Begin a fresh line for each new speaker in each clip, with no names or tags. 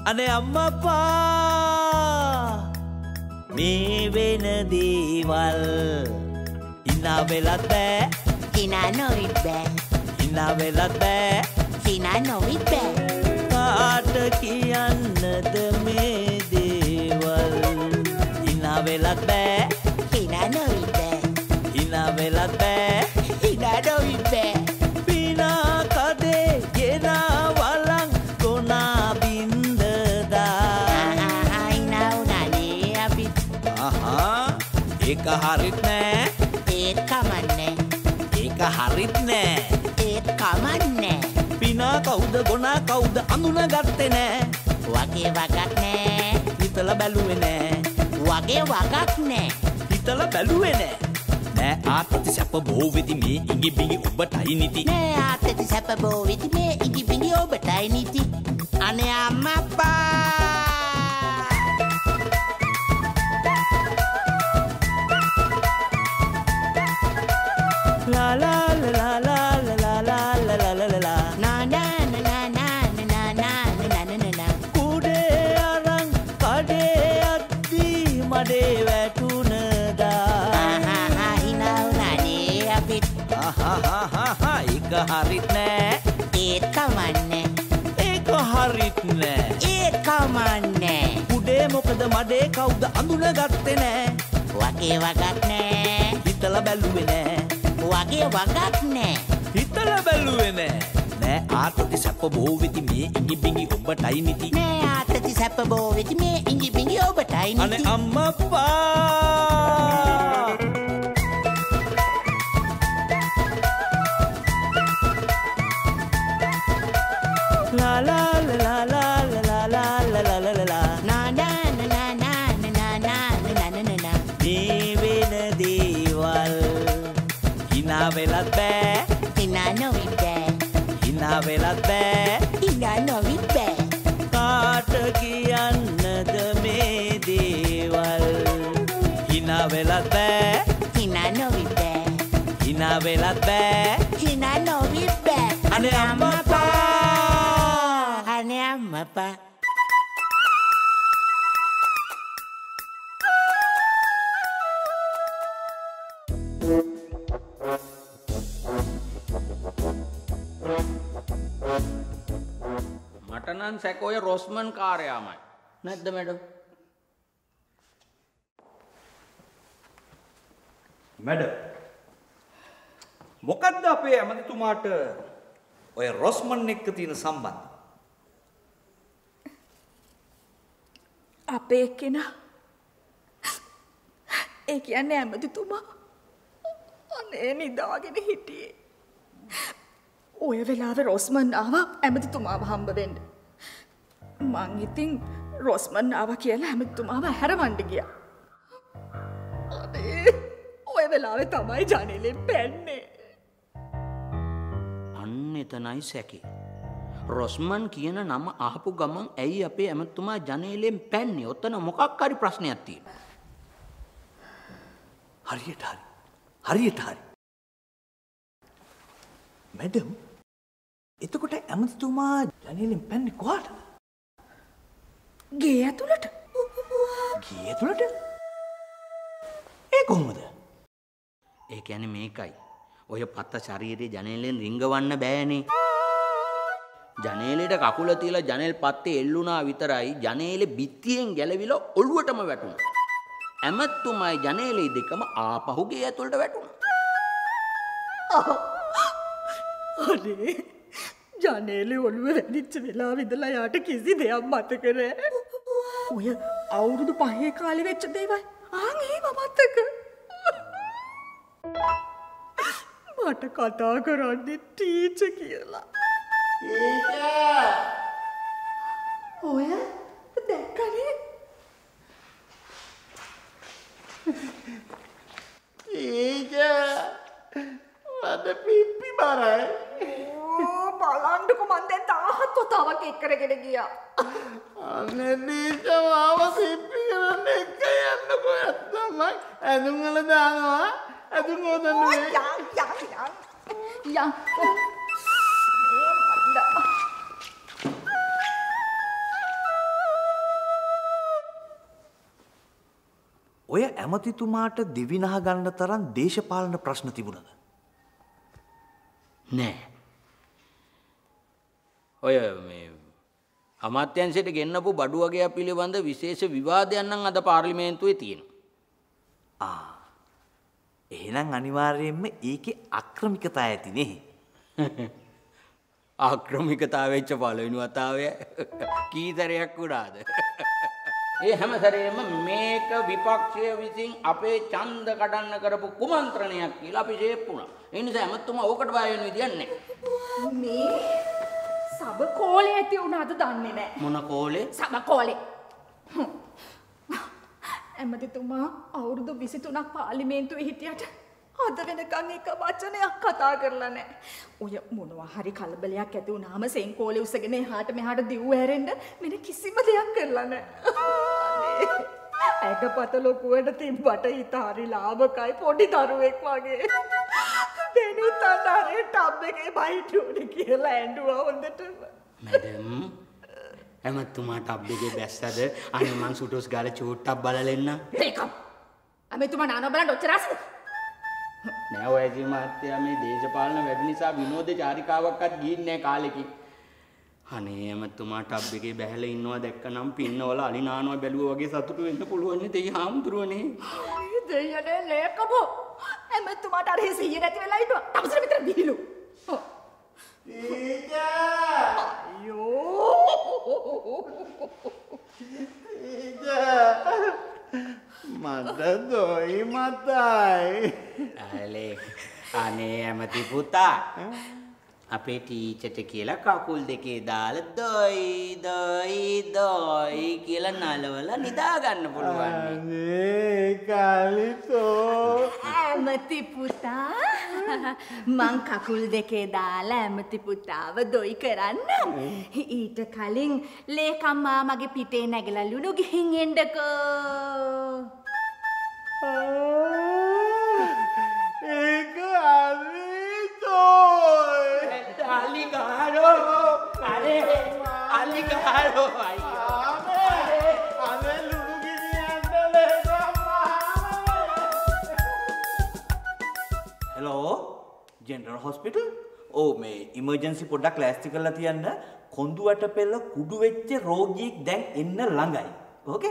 අනේ අම්මපා මේ වෙන දේවල් ඉනා වෙලත් බෑ
හිනා නොවිත් බෑ
ඉනා වෙලත් බෑ
හිනා නොවිත් බෑ
කාට කියන්නද මේ දේවල් ඉනා වෙලත් බෑ
හිනා නොවිත් බෑ
ඉනා වෙලත් බෑ
හිනා නොවිත් බෑ
පිනා කදේ ගෙනා වලං කොනා බින්දදා
ඉනා උනානේ අපිත්
ඒක හරිත් නෑ
ඒත් කමන්නේ
ඒක හරිත් නෑ
ඒත් කමන්නේ
පිනා කවුද ගොනා කවුද අඳුනගත්තේ නෑ
වගේ වගක් නෑ
හිතලා බැලුවේ නෑ
වගේ වගක් නෑ
හිතලා බැලුවේ නෑ නෑ ආතති සැප බෝ වෙති මේ ඉඟි බිඟි ඔබටයි නිති
නෑ ආතති සැප බෝ වෙති මේ ඉඟි බිඟි ඔබටයි නිති අනේ අම්මපා
La la la la la la la la la la la la
na na na na na na na na na na
කුඩේ අරන් කඩේ අද්දි මඩේ වැටුණදා
හිනා උනානේ අපිත්
ඒක හරිත් නෑ
ඒත් කමන්නේ
ඒක හරිත් නෑ
ඒත් කමන්නේ
කුඩේ මොකද මඩේ කවුද අඳුනගත්තේ නෑ
වගේ වගක් නෑ
හිතලා බැලුවේ නෑ
වගේ වගක් නෑ
හිතලා බැලුවේ නෑ නෑ ආතති සැප බෝ වෙති මේ ඉඟි බිඟි ඔබටයි නිති
නෑ ආතති සැප බෝ වෙති මේ ඉඟි බිඟි ඔබටයි නිති
අනේ අම්මපා La la la la la la la la la la la la
na na na na na na na na na na na
මේ වෙන දේවල් හිනා වෙලත් බෑ
හිනා නොවිත් බෑ
හිනා වෙලත් බෑ
හිනා නොවිත් බෑ
කාට කියන්නද මේ දේවල් හිනා වෙලත් බෑ
හිනා නොවිත් බෑ
හිනා වෙලත් බෑ
හිනා නොවිත් බෑ
අනේ අම්මපා
අනේ අම්මපා
මට නම් සැකෝය රොස්මන් කාර්යාමයි නැද්ද මැඩම්
මැඩම් මොකද්ද අපේ ඇමතිතුමාට ඔය රොස්මන් එක්ක තියෙන සම්බන්ධය
අපේ කෙනා ඒ කියන්නේ ඇමතිතුමා අනේ නිදාගෙන හිටියේ ඔය වෙලාවේ රොස්මන් ආවා ඇමතිතුමාව හම්බ වෙන්න මං ඉතින් රොස්මන් ආවා කියලා ඇමතිතුමාව හැරවන්න ගියා අනේ ඔය වෙලාවේ තමයි ජනේලෙන් පැන්නේ
අන්න එතනයි සැකේ රොස්මන් කියන නම අහපු ගමන් ඇයි අපේ ඇමතුමා ජනේලෙන් පැන්නේ ඔතන මොකක් හරි ප්‍රශ්නයක් තියෙනවා
හරියට හරි මැඩම් එතකොට ඇමතිතුමා ජනේලෙන් පැන්නේ කොහාට
ගේ ඇතුළට
ඒ කොහොමද
ඒ කියන්නේ මේකයි ඔය පත්ත ශරීරයේ ජනේලෙන් රිංගවන්න බෑනේ ජනේලෙට කකුල තියලා ජනේල් පත්තේ එල්ලුණා විතරයි ජනේලේ බිත්තියෙන් ගැලවිලා ඔළුවටම වැටුණා ඇමතුමයි ජනේලේ දෙකම ආපහු ගේ ඇතුළට වැටුණා
අනේ ජනේලේ ඔළුව වැදිච්ච වෙලාව ඉඳලා යාට කිසි දෙයක් මතක නෑ. ඔය අවුරුදු 5 කාලේ වෙච්ච දේවල් ඒව මතක. මට කතා කරන්නේ ටීචර් කියලා. ටීචර්! ඔය දැක්කනේ?
ටීචර්! මට පිප්පි බරයි.
බලන්නකො මන් දැන් 17 වතාවක් එක් කරගෙන ගියා.
අනේ ටීචර් මාව පිප්පි කරන්න එක්ක යන්නකො ඇත්තමයි. ඇඳුම් වල දානවා. ඇඳුම් හොදන්න නේ.
යන්.
ඔය ඇමතිතුමාට දිවිනහ ගන්න තරම් දේශපාලන ප්‍රශ්න තිබුණද?
නෑ. ඔය මේ අමාත්‍යංශයට ගෙන්නපු බඩු වගේක් පිළිබඳ විශේෂ විවාදයක් නම් අද පාර්ලිමේන්තුවේ තියෙනවා.
එහෙනම් අනිවාර්යයෙන්ම ඒකේ අක්‍රමිකතාවය ඇතිනේ.
ආක්‍රමිකතාව වෙච්ච පළවෙනි වතාවය කීතරයක් වුණාද? ඒ හැම සැරේම මේක විපක්ෂය විසින් අපේ ඡන්ද කඩන්න කරපු කුමන්ත්‍රණයක් කියලා අපි ෂේප් වුණා. ඒ නිසා හැමතුම ඕකට බය වෙන විදියක් නැහැ.
මේ සබ කෝලේ ඇති වුණාද දන්නේ නැහැ.
මොන කෝලේ?
සබ කෝලේ. ඇමතිතුමා අවුරුදු 23ක් පාර්ලිමේන්තුවේ හිටියට අද වෙනකන් එක වචනයක් කතා කරලා නැහැ. ඔය මොනවා හරි කලබලයක් ඇති වුණාම සෙන්කෝලේ උස්සගෙන එහාට මෙහාට දිව්ව හැරෙන්න මෙන්න කිසිම දෙයක් කරලා නැහැ. ඇඟපත ලොකුවට තිබ්බට හිත හරි ලාභකයි පොඩි දරුවෙක් වගේ. දෙනුත් අnder ටබ් එකේ බයිටෝනේ කියලා ඇඬුවා හොඳටම.
මැඩම් එමතුමා ටබ් එකේ බැස්සද? අනේ මං සුටෝස් ගාලා චූට්ටක් බලලා එන්න.
ඒකම්. ඇමතිතුමා නානෝ බලන්න ඔච්චර ආසද?
නෑ ඔය ඇති මහත්තයා මේ දේශපාලන වැඩ නිසා විනෝද චාරිකාවක්වත් ගිහින් නෑ කාලෙකින්. අනේ එමතුමා ටබ් එකේ බැහැලා ඉන්නවා දැක්කනම් පින්නවල අලි නානවා බැලුවා වගේ සතුටු වෙන්න පුළුවන් නේ දෙයි හාමුදුරුවනේ.
දෙයනේ ලේකබෝ. ඇමතුමාට අර හිසිය නැති වෙලා හිටුවා. තමසර විතර බිහිලු.
මට දොයි මතයි.
අනේ ඇමති පුතා අපේ ටීචර්ට කියලා කකුල් දෙකේ දාලා දොයි කියලා නලවලා නිදා ගන්න පුළුවන්.
අනේ කාලිතෝ.
ඇමති පුතා මං කකුල් දෙකේ දාලා ඇමති පුතාව දොයි කරන්න. ඊට කලින් ලේකම් මාමගේ පිටේ නැගලා ලුණු ගිහින් එන්නකෝ.
ඒක අලිතෝයි.
අලිගාරෝ අලිගාරෝ
අනේ ලුණු ගිනියන්න ලේකම්
හෙලෝ ජෙනරල් හොස්පිටල්. ඕ මේ ඉමර්ජන්සි පොඩ්ඩක් ලෑස්ති කරලා තියන්න. කොඳුවට පෙළ කුඩු වෙච්ච රෝගියෙක් දැන් එන්න ළඟයි. ඕකේ?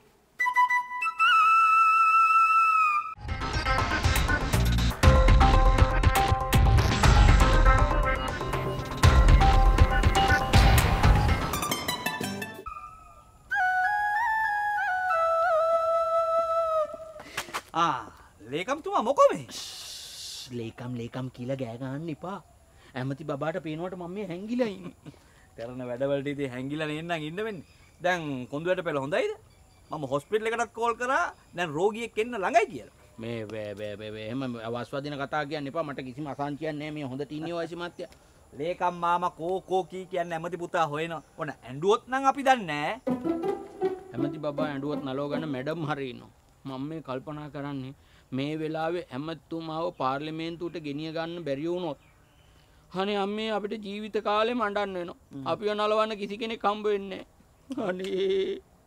ලේකම්තුමා මොකෝ මේ?
ලේකම් කියලා ගෑ ගන්න එපා. ඇමති බබාට පේනවට මම මේ හැංගිලා ඉන්නේ.
කරන වැඩවලට ඉතින් හැංගිලා නෙන්නම් ඉන්න වෙන්නේ. දැන් කොඳුයට පෙළ හොඳයිද? මම හොස්පිටල් එකටත් කෝල් කරා. දැන් රෝගියෙක් එන්න ළඟයි කියලා.
මේ එහෙම අවස්වාදින කතා කියන්න එපා. මට කිසිම අසංචියක් නැහැ. මේ හොඳට ඉන්නේ ඔයසි මහත්තයා.
ලේකම් මාමා කෝ කී කියන්නේ ඇමති පුතා හොයනවා. ඔන්න ඇඬුවොත් නම් අපි දන්නේ නැහැ.
ඇමති බබා ඇඬුවොත් නලව ගන්න මැඩම් හරි ඉන්නවා. මම මේ කල්පනා කරන්නේ මේ වෙලාවේ ඇමතුමාව පාර්ලිමේන්තුවට ගෙනිය ගන්න බැරි වුණොත් අනේ අම්මේ අපිට ජීවිත කාලෙම අඬන්න වෙනවා. අපිව නලවන්න කිසි කෙනෙක් හම්බ වෙන්නේ නැහැ. අනේ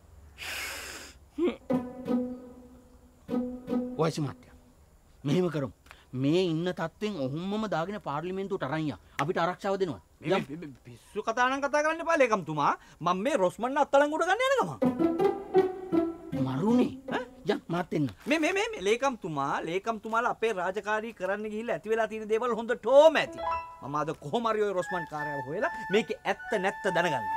වයිසි මහත්තයා මෙහෙම කරමු. මේ ඉන්න තත්ත්වෙන් ඔහොමම දාගෙන පාර්ලිමේන්තුවට අරන් යන්න. අපිට ආරක්ෂාව දෙනවා.
පිස්සු කතා නම් කතා කරන්න එපා ලේකම්තුමා. මම මේ රොස්මන් අත්අඩංගුවට ගන්න යන ගමන්.
මරුනේ යම් මාත් එන්න.
මේ ලේකම්තුමාලා අපේ රාජකාරී කරන්න ගිහිල්ලා ඇති වෙලා තියෙන දේවල් හොඳටම ඇති. මම අද කොහොම හරි ඔය රොස්මන් කාර්යව හොයලා මේකේ ඇත්ත නැත්ත දැනගන්න.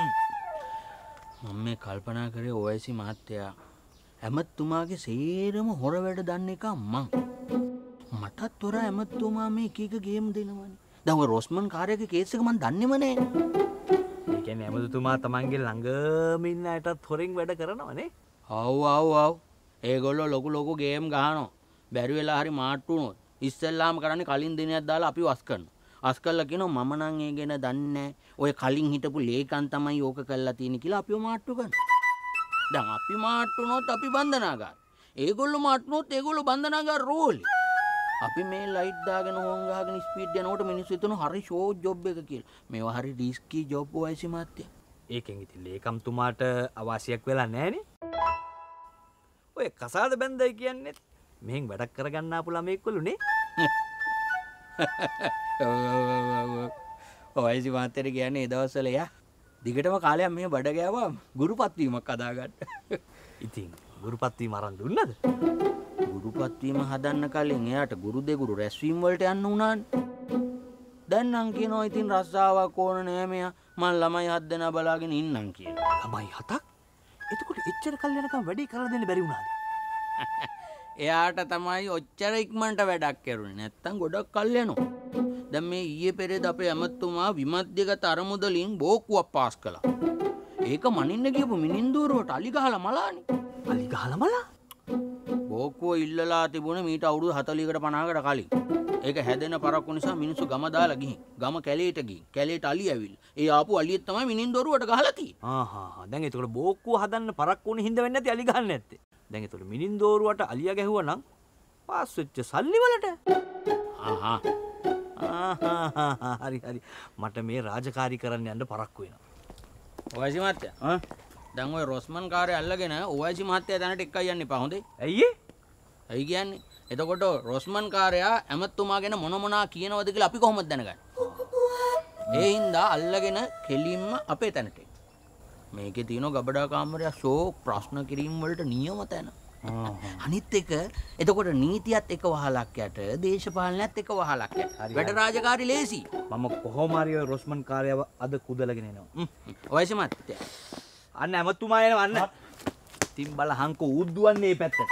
මම මේ කල්පනා කරේ ඔයසි මහත්තයා ඇමතුමාගේ සේරම හොර වැඩ දන්න එක මං. මටත් තොර ඇමතුමා මේ එක ගේම් දෙනවනේ. දැන් ඔය රොස්මන් කාර්යයේ කේස් එක මං දන්නේම නෑ.
ඒ කියන්නේ ඇමතුමා තමන්ගේ ළඟම ඉන්න අයටත් හොරෙන් වැඩ කරනවනේ.
ආව් ඒගොල්ලෝ ලොකු ගේම් ගහනවා. බැරි වෙලා හරි මාට්ටු වුණොත් ඉස්සෙල්ලාම කරන්නේ කලින් දිනයක් දාලා අපි වස් කරනවා. වස් කරලා කියනවා මම නම් ඒ ගැන දන්නේ නැහැ. ඔය කලින් හිටපු ලේකම් තමයි ඕක කරලා තියෙන්නේ කියලා අපිව මාට්ටු කරනවා. දැන් අපි මාට්ටු වුණොත් අපි බන්ධනාගාර. ඒගොල්ලෝ මාට්ටු වුණොත් ඒගොල්ලෝ බන්ධනාගාර රෝලේ. අපි මේ ලයිට් දාගෙන හොන් ගහගෙන ස්පීඩ් යනකොට මිනිස්සු හිතනවා හරි ෂෝ ජොබ් එක කියලා. මේවා හරි රිස්කි ජොබ් වයිසි මාත්‍ය.
ඒකෙන් ඉතින් ලේකම්තුමාට අවාසියක් වෙලා නැහනේ. ඔය කසාද බැන්දයි කියන්නේ මෙහෙන් වැඩක් කරගන්න ආපු ළමෙක්වලුනේ.
ඔයසි මාතර කියන්නේ ඒ දවස්වල යා දිගටම කාලයක් මෙහෙ බඩ ගෑවා ගුරුපත් වීමක් හදාගන්න.
ඉතින් ගුරුපත් වීම අරන් දුන්නද?
ගුරුපත් වීම හදන්න කලින් එයාට ගුරු දෙගුරු රැස්වීම වලට යන්න උනානේ. දැන් නම් කියනවා ඉතින් රස්සාවක් ඕන නෑ මෙයා මම ළමයි 7 දෙනා බලාගෙන ඉන්නම් කියලා.
ළමයි 7ක්? එතකොට එච්චර කල් යනකම් වැඩේ කරලා දෙන්න බැරි වුණාද?
එයාට තමයි ඔච්චර ඉක්මනට වැඩක් කරුනේ නැත්තම් ගොඩක් කල් යනවා. දැන් මේ ඊයේ පෙරේද අපේ ඇමතුමා විමධ්‍යගත අරමුදලින් බෝක්කුවක් පාස් කළා. ඒක මනින්න ගියපු මිනින්දුවරුවට අලි ගහලා මලානේ.
අලි ගහලා මලා?
බෝක්කුව ඉල්ලලා තිබුණේ මීට අවුරුදු 40කට 50කට කලින්. ඒක හැදෙන පරක්කු නිසා මිනිස්සු ගම දාලා ගිහින් ගම කැලේට ගිහින් කැලේට අලි ඇවිල්ලා. ඒ ආපු අලියෙක් තමයි මිනින්දුවරුවට ගහලා තියෙන්නේ.
දැන් ඒතකොට බෝක්කුව හදන්න පරක්කු වුණේ හින්දා වෙන්නේ නැති අලි ගහන්න නැත්තේ. දැන් ඒතකොට මිනින්දුවරුවට අලියා ගැහුවා නම් පාස් වෙච්ච සල්ලි වලට. හරි මට මේ රාජකාරී කරන්න යන්න පරක්කු වෙනවා.
ඔයසි මහත්තයා දැන් ඔය රොස්මන් කාර්යය අල්ලගෙන ඔයසි මහත්තයා දැනට එක්කයි යන්න එපා හොඳේ.
ඇයි ඒ?
ඇයි කියන්නේ? එතකොට රොස්මන් කාර්යයා ඇමතුමා ගැන මොනවා කියනවද කියලා අපි කොහොමද දැනගන්නේ? ඒ හින්දා අල්ලගෙන කෙලින්ම අපේ තැනට. මේකේ තියෙන ගබඩා කාමරය ෂෝ ප්‍රශ්න කිරීම වලට නියම තැන. අනිත් එක එතකොට නීතියත් එක වහලක් යට දේශපාලනයත් එක වහලක් යට. වැඩ රාජකාරී ලේසි.
මම කොහොම හරි ඔය රොස්මන් කාර්යව අද කුදලගෙන එනවා.
ඔයසි මහත්තයා
අන්න ඇමතුමා එනවා අන්න. තින් බල හංක ඌද්දුවන්නේ මේ පැත්තට.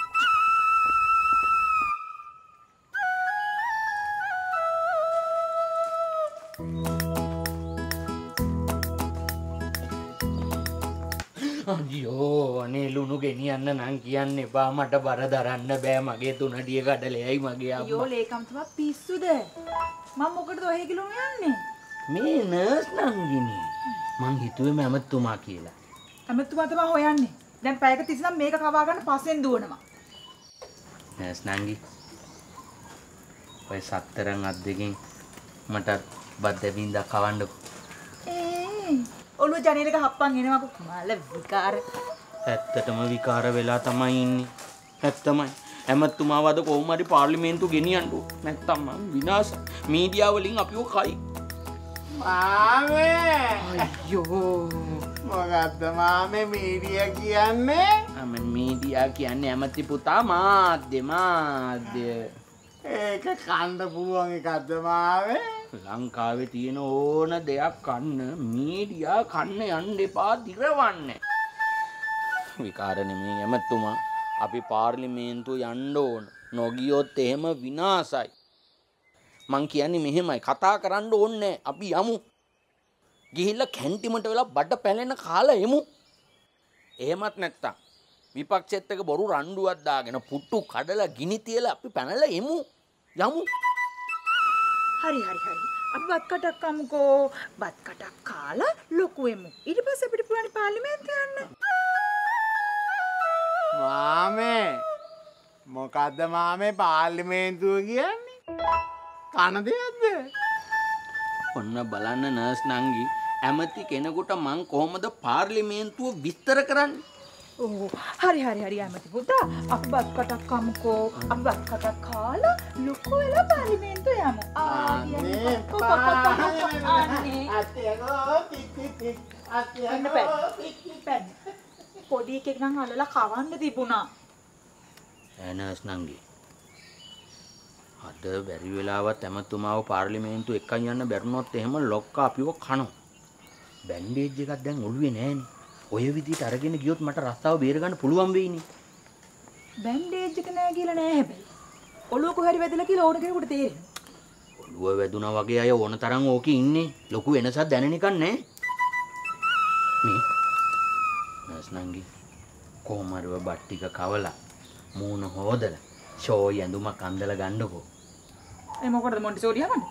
අයියෝ අනේ ලුණු ගෙනියන්න නම් කියන්න එපා මට බර දරන්න බෑ මගේ තුනඩිය කඩලෙයි මගේ අම්මා.
අයියෝ ලේකම්තුමා පිස්සුද? මම මොකටද ඔහෙ කිලුම යන්නේ?
මේ නර්ස් නංගිනේ. මං හිතුවේ මැමතුමා කියලා.
ඇමතුමා තමයි හොයන්නේ. දැන් පැයක තිස්සනම් මේක කවා ගන්න පස්සෙන් දුවනවා.
නර්ස් නංගි. ඔය සතරන් අත් දෙකෙන් මට බත් දෙවින්දා කවන්නකො.
ඔළුව ජනේලක හප්පන් එනවාකෝ. මාල විකාර.
ඇත්තටම විකාර වෙලා තමයි ඉන්නේ. ඇත්තමයි. ඇමතුමාව අද කොහොම හරි පාර්ලිමේන්තුව ගෙනියන්න ඕන. නැත්තම් මං විනාශ. මීඩියා වලින් අපිව කයි.
මාමේ
අයියෝ.
මොකද්ද මාමේ මීඩියා කියන්නේ?
මීඩියා කියන්නේ ඇමති පුතා මාධ්‍ය.
ඒක කන්න පුළුවන් එකක්ද මාමේ?
ලංකාවේ තියෙන ඕන දෙයක් කන්න මීඩියා කන්න යන්න එපා දිරවන්න. විකාර නෙමෙයි ඇමතුමා. අපි පාර්ලිමේන්තුව යන්න ඕන. නොගියොත් එහෙම විනාසයි. මං කියන්නේ මෙහෙමයි කතා කරන්න ඕනේ අපි යමු. ගිහිල්ලා කැන්ටිමට වෙලා බඩ පැලෙන කාලා එමු. එහෙමත් නැත්තම් විපක්ෂෙත් එක බොරු රණ්ඩුවක් දාගෙන පුට්ටු කඩලා ගිනි තියලා අපි පැනලා එමු. යමු.
හරි. අපි බත් කටක් කමුකෝ. බත් කටක් කාලා ලොකු වෙමු. ඊට පස්සේ අපිට පුළුවන් පාර්ලිමේන්තුව යන්න.
මාමේ මොකද්ද මාමේ පාර්ලිමේන්තුව කියන්නේ? කන දෙයක්ද?
ඔන්න බලන්න නර්ස් නංගි ඇමති කෙනෙකුට මං කොහොමද පාර්ලිමේන්තුව විස්තර කරන්නේ?
ඕ හරි ඇමති පුතා. අපි බත් කටක් කමුකෝ. අපි බත් කටක් කාලා ලොකු වෙලා පාර්ලිමේන්තුව යමු.
අනේ
පැන්න. පොඩි එකෙක් නම් අල්ලලා කවන්න තිබුණා.
නර්ස් නංගි අද බැරි වෙලාවත් ඇමතුමාව පාර්ලිමේන්තුව එක්කන් යන්න බැරුණොත් එහෙම ලොක්කා අපිව කනවා. බැන්ඩේජ් එකක් දැන් ඔළුවේ නෑනේ. ඔය විදිහට අරගෙන ගියොත් මට රස්සාව බේර ගන්න පුළුවන් වෙයිනේ.
බැන්ඩේජ් එක නෑ කියලා නෑ හැබැයි. ඔළුව කොහරි වැදලා කියලා ඕන කෙනෙකුට තේරෙනවා.
ඔළුව වැදුනා වගේ අය ඕන තරම් ඕකේ ඉන්නේ. ලොකු වෙනසක් දැනෙන එකක් නෑ. මේ නර්ස් නංගි කොහොම හරි ඔය බත් ටික කවලා මූණ හොදලා ෂෝයි ඇඳුමක් අඳලා ගන්නකෝ.
ඒ මොකටද මොන්ටිසෝරි යවන්නේ?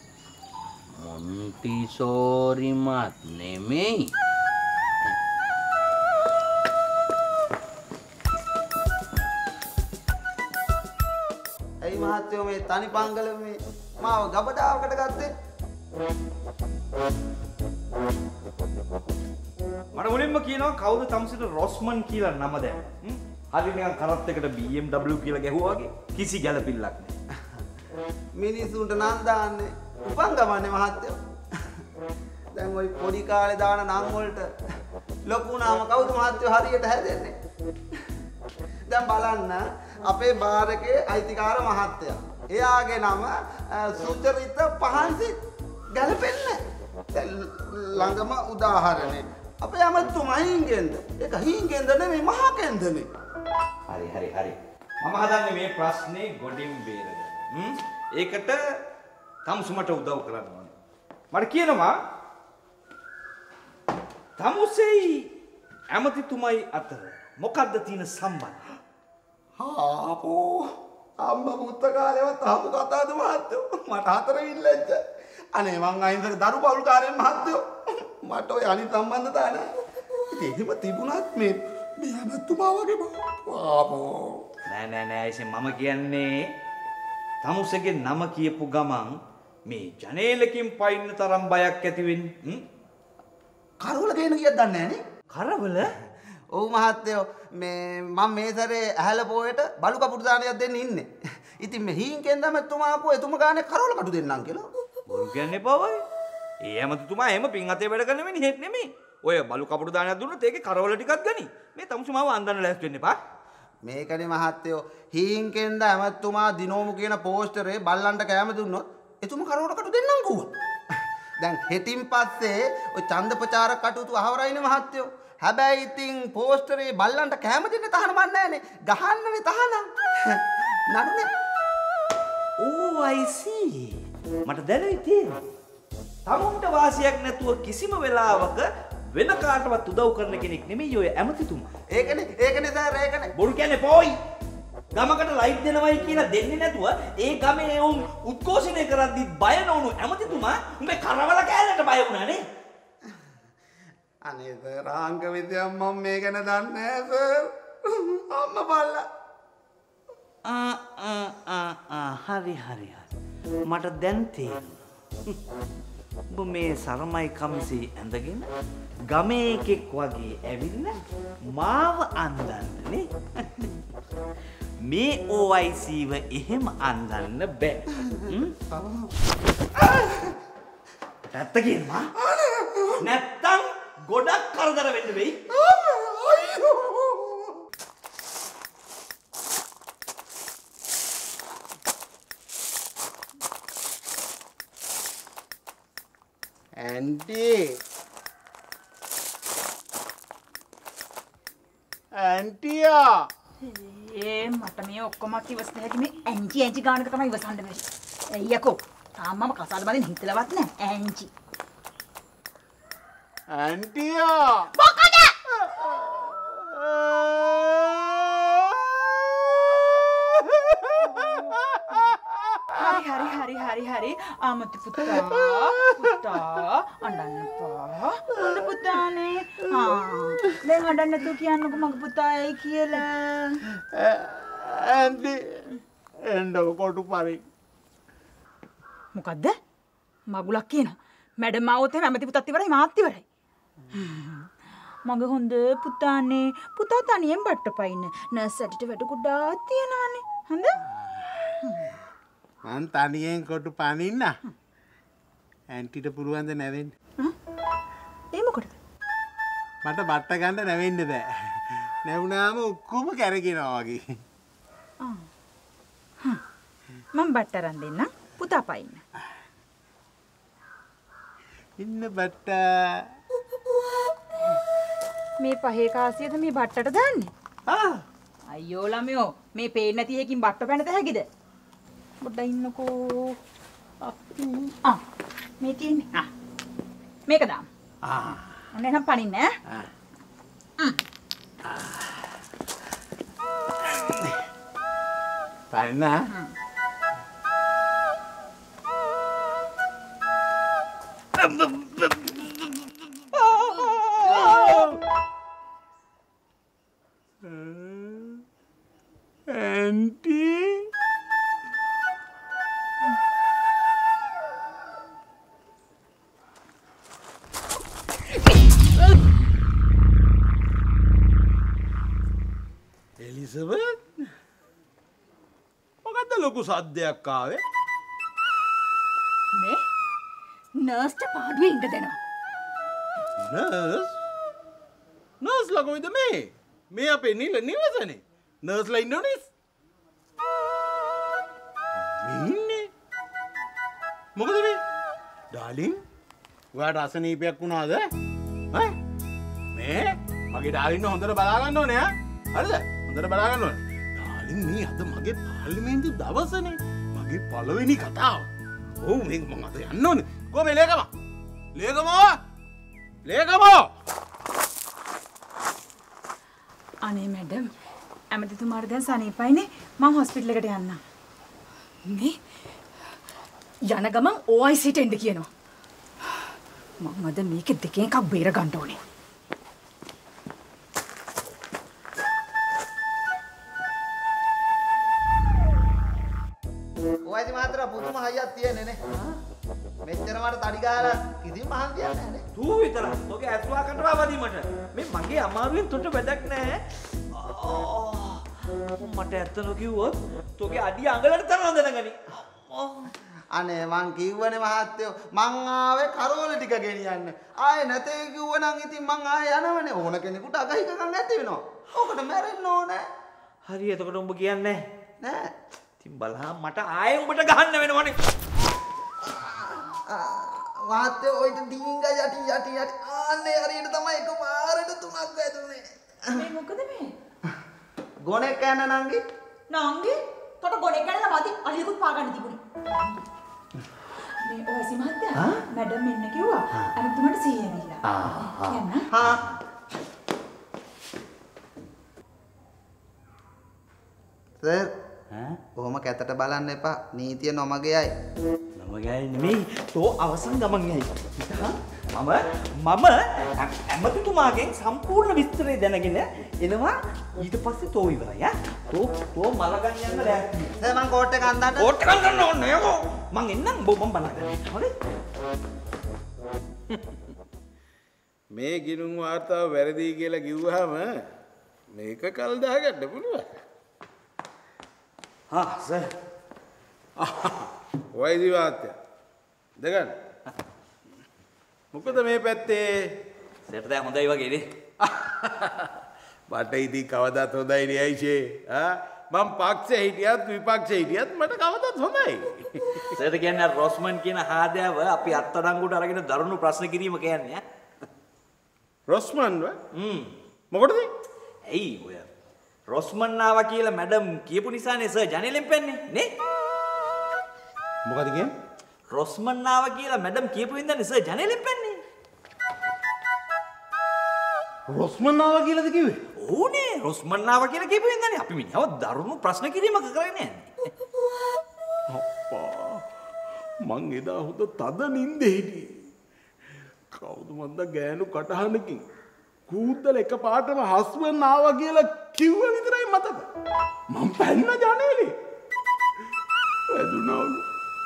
මොන්ටිසෝරි මත් නෙමෙයි.
ඇයි මහත්තයෝ මේ තනි පංගල මේ මාව ගබඩාවකට ගත්තේ?
මට මුලින්ම කියනවා කවුද තමුසෙට රොස්මන් කියලා නම දැන්? හරි නිකන් කරත් එකට BMW කියලා ගැහුවා වගේ කිසි ගැළපිල්ලක් නැහැ.
මිනිස්සුන්ට නම් දාන්නේ උපංගමන්නේ මහත්තයෝ. දැන් ওই පොඩි කාලේ දාන නම් වලට ලොකු වුණාම කවුද මහත්තයෝ හරියට හැදෙන්නේ? දැන් බලන්න අපේ බාර් එකේ අයිතිකාර මහත්තයා. එයාගේ නම සුචරිත පහන්සිත් ගැලපෙන්නේ. දැන් ළඟම උදාහරණේ අපේ අමතුමා හිංගෙන්ද? ඒක හිංගෙන්ද නෙමෙයි මහකෙන්දනේ.
හරි. මම හදන්නේ මේ ප්‍රශ්නේ ගොඩින් බේරගන්න. ඒකට තමුසුමට උදව් කරන්න ඕනේ. මට කියනවා තමුසෙයි ඇමතිතුමයි අතර මොකද්ද තියෙන සම්බන්ධය?
ආපෝ අම්මා පුත්තකාලේවත් ආපු කතාවද මහත්තයෝ? මට හතර ඉල්ලච්ච. අනේ මං අයින්සක දරු පවුල්කාරයන් මහත්තයෝ. මට ඔය අනිත් සම්බන්ධතා නැහැ. ඉතින් එහෙම තිබුණත් මේ ඇමතුමා වගේ ආපෝ.
නෑ ඉතින් මම කියන්නේ තමුසෙගේ නම කියපු ගමන් මේ ජනේලකින් පයින්න තරම් බයක් ඇති වෙන්නේ.
කරවල ගේන කීයක් දන්නේ නැහනේ.
කරවල?
ඔව් මහත්තයෝ මේ මම මේ සැරේ ඇහැල පොයට බලු කපුටු දානයක් දෙන්න ඉන්නේ. ඉතින් මේ හීන්කෙන් දමතුමා ආපුවා එතුම ගානේ කරවල කටු දෙන්නම් කියලා.
බොරු කියන්නේ පවයි. ඒ ඇමතිතුමා එහෙම පින් අතේ වැඩ කරන මිනිහෙක් නෙමෙයි. ඔය බලු කපුටු දානයක් දුන්නොත් ඒකේ කරවල ටිකක් ගනි. මේ තමුසුමාව අන්දන්න ලෑස්ති වෙන්න එපා.
මේකනේ මහත්තයෝ හීන්කෙන්ද ඇමතුමා දිනෝමු කියන පෝස්ටරේ බල්ලන්ට කැම දුන්නොත් එතුම කරවල කටු දෙන්නම් කිව්වා. දැන් හෙටින් පස්සේ ඔය ඡන්ද ප්‍රචාර කටයුතු අහවරයිනේ මහත්තයෝ. හැබැයි ඉතින් පෝස්ටරේ බල්ලන්ට කැම දෙන්න තහනමක් නැහැනේ. ගහන්නනේ තහනම්. නඩුනේ.
Oh I see. මට දැනෙයි තියෙනවා. තමුන්ට වාසියක් නැතුව කිසිම වෙලාවක වෙන කාටවත් උදව් කරන කෙනෙක් නෙමෙයි ඔය ඇමතිතුමා.
ඒකනේ සර් ඒකනේ.
බොරු කියන්නේ පොයි. ගමකට ලයිට් දෙනවයි කියලා දෙන්නේ නැතුව ඒ ගමේ උන් උද්ඝෝෂණය කරද්දි බය නොවුණු ඇමතිතුමා උඹේ කරවල කෑල්ලට බය වුණා නේ.
අනේ සර් ආංග විද්‍යාව මම මේ ගැන දන්නේ නැහැ සර්. අම්මා බල්ලා.
හරි. මට දැන් තේරුණා. ඔබ මේ සරමයි කමිසේ ඇඳගෙන ගමේ එකෙක් වගේ ඇවිල්ලා මාව අන්දන්නනේ. මේ OIC ව එහෙම අන්දන්න බෑ. ඇත්ත කියනවා. නැත්තම් ගොඩක් කරදර වෙන්න වෙයි.
ඇන්ටියා
මට මේ ඔක්කොම ඉවසන්න හැකි මේ ඇන්චි ගානක තමයි ඉවසන්න බැරි. අයියකෝ තාම මම කසාද බඳින්න හිතලවත් නැහැ ඇන්චි.
ඇන්ටියා
මොකද? හරි ආමති පුතා අඬන්න එපා. හොඳ පුතානේ. දැන් අඬන්න නැතුව කියන්නකෝ මගේ පුතා ඇයි කියලා.
ඇන්ටි එන්නකො කොටු පරි.
මොකද්ද? මගුලක් කියනවා. මැඩම් ආවොත් එහෙනම් ඇමති පුතත් ඉවරයි මාත් ඉවරයි. මගේ හොඳ පුතානේ. පුතා තනියෙන් බට්ටපයින්න. නර්ස් ඇටට වැඩ ගොඩාක් තියනවානේ. හොඳ?
මං තනියෙන් කොටු පනින්න. ඇන්ටිට පුළුවන් ද නැවෙන්න?
ඒ මොකටද?
මට බට්ට ගන්න නැවෙන්න බෑ. නැවුනාම ඔක්කොම කැරගෙනවා වගේ.
මම බට්ට අරන් දෙන්නම්. පුතා පයින්න.
ඉන්න බට්ට.
මේ පහේ කාසියද මේ බට්ටට දාන්නේ? අයියෝ ළමයෝ මේ පේන්නේ නැති එකකින් බට්ට පැනත හැකිද? පොඩ්ඩක් ඉන්නකෝ. මේ තියෙන්නේ. මේක දාන්න. ඔන්න එහෙනම් පනින්න ඈ.
පනින්න. Auntie? එලිසබෙත් මොකද්ද ලොකු සද්දයක් ආවේ?
මේ නර්ස්ට පාඩුවේ ඉන්න දෙනවා.
නර්ස් ලගොයිද මේ අපේ නිවසනේ. නර්ස්ලා ඉන්නෝනේ. ඉන්නේ මොකද මේ ඩාලින් ඔයාට අසනීපයක් වුණාද ඈ මේ මගේ ඩාලින් හොඳට බලා ගන්න ඕනේ ඈ හරිද හොඳට බලා ගන්න ඕනේ ඩාලින් මේ අද මගේ පාර්ලිමේන්තු දවසනේ මගේ පළවෙනි කතාව ඔව් මේක මම අද යන්න ඕනේ කොහේ ලේකමෝ
අනේ මැඩම් ඇමතිතුමාට දැන් සනීපයිනේ මං හොස්පිටල් එකට යන්නම්. මේ යන ගමන් OICට එන්න කියනවා. මම අද මේක දෙකෙන් එකක් බේර ගන්න ඕනේ.
ඔයදි මාත්‍ර පුදුම හයියක් තියෙන්නේ නේ. මෙච්චර මට තඩි ගහලා කිසිම මහන්සියක් නැහැ නේ.
තූ විතරක්. තෝගේ ඇස්වා කටවා වදීමට. මේ මගේ අමාරුවෙන් තොට වැඩක් නැහැ. මට ඇත්තම කිව්වොත් තෝගේ අඩිය අඟලට තරම් දැනගනි.
අනේ මං කිව්වනේ මහත්තයෝ මං ආවේ කරෝල ටික ගෙනියන්න. ආයේ නැතේ කිව්වනම් ඉතින් මං ආයේ යනවනේ. ඕන කෙනෙකුට අගහිකකම් ඇති වෙනවා. ඕකට මැරෙන්න ඕනේ.
හරි එතකොට උඹ කියන්නේ
නෑ.
ඉතින් බලහන් මට ආයේ උඹට ගහන්න වෙනවනේ.
මහත්තයෝ ඔයිට ඩිංග යටි ආන්නේ හරියට තමයි එක පාරට තුනක් වැදුනේ.
මේ මොකද මේ?
ගොනෙක් යන නංගි.
නංගි? තොට ගොඩේ කැඩලා මදි අලියකුත් පාගන්න තිබුණේ. මේ OIC මහත්තයා මැඩම් මෙන්න කිව්වා අනිතුමට සීය දීලා. යන්න.
සර් ඔහොම කැතට බලන්න එපා. නීතිය නොමගයයි.
නොමගයයි නෙමෙයි. තෝ අවසන් ගමන් යයි. මම ඇමතිතුමාගෙන් සම්පූර්ණ විස්තරය දැනගෙන එනවා. ඊට පස්සේ තෝ ඉවරයි ඈ. තෝ මලගන් යන්න ලෑස්ති.
සර් මං කෝට් එක අන්දන්න.
කෝට් එක අන්දන්න ඕනේ යකෝ. මං එන්නම් මම බලන්න. හරි.
මේ ගිණුම් වාර්තාව වැරදි කියලා කිව්වහම මේක කල් දාගන්න පුළුවන්.
සර්.
වෛද්‍ය වාර්තා. දෙගන්න. මොකද මේ පැත්තේ
සර්ට දැන් හොඳයි වගේ නේ.
මට ඉතින් කවදාත් හොඳයි නේ අයිෂේ. මම පක්ෂේ හිටියත් විපක්ෂේ හිටියත් මට කවදාත් හොඳයි.
සර්ට කියන්නේ රොස්මන් කියන හාදෑව අපි අත්අඩංගුවට අරගෙන දරුණු ප්‍රශ්න කිරීම කියන්නේ ඈ.
රොස්මන්ව? මොකටද?
ඇයි ඔය රොස්මන් ආවා කියලා මැඩම් කියපු නිසානේ සර් ජනේලෙන් පැන්නේ නේ?
මොකද කියන්නේ?
රොස්මන් ආවා කියලා මැඩම් කියපු හින්දානේ සර් ජනේලෙන් පැන්නේ.
රොස්මන් ආවා කියලාද කිව්වේ?
ඕනේ රොස්මන් ආවා කියලා කියපු හින්දානේ අපි මිනිහව දරුණු ප්‍රශ්න කිරීමක කරගෙන යන්නේ.
අප්පා මං එදා හොඳ තද නින්දේ හිටියේ. කවුද මන්ද ගෑනු කටහඬකින් කූද්දල එකපාරටම හස්බන්ඩ් ආවා කියලා කිව්ව විතරයි මතක. මං පැන්න ජනේලේ. වැදුනවලු.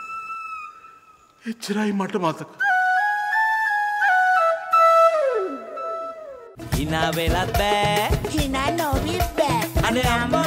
එච්චරයි මට මතක.
හිනා වෙලත් බෑ
හිනා නොවි බෑ.
අනේ අම්මා